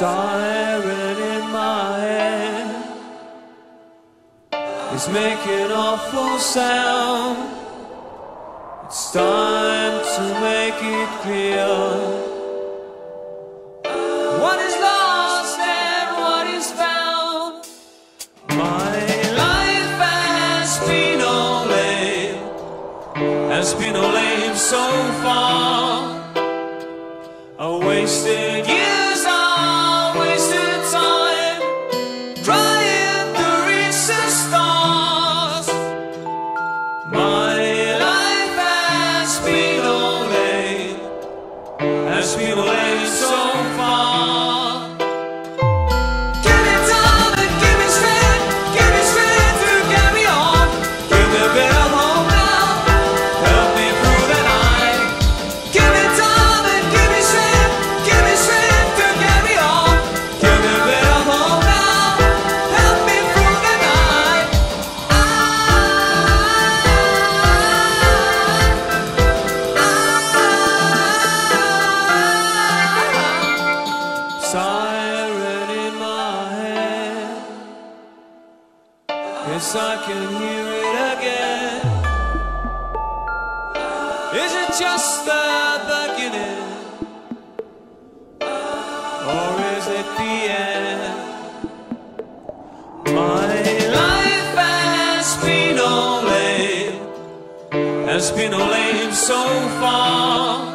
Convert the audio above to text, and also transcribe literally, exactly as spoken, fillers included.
siren in my head is making awful sound. It's time to make it clear what is lost and what is found. My life has been all lame, has been all lame so far. I wasted years, I wasted time trying to reach the stars. My life has been all lame, has been all lame so far. Give me time and give me strength, give me strength to carry on. Give me a bit of hope now, help me through the night. Give me time and give me strength, give me strength to carry on. Give me a bit of hope now, help me through the night. I, I, siren in my head, yes I can hear it again. Is it just the beginning, or is it the end? My life has been all lame, has been all lame so far.